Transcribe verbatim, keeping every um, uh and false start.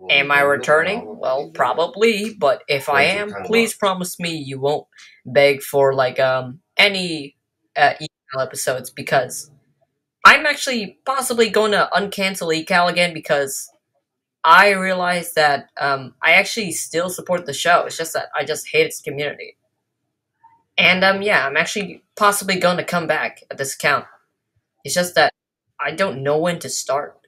Am I returning? Well, probably, but if I am, please promise me you won't beg for like um any uh, ecal episodes because I'm actually possibly going to uncancel ecal again because I realized that um I actually still support the show. It's just that I just hate its community. And um yeah, I'm actually possibly going to come back at this account. It's just that I don't know when to start.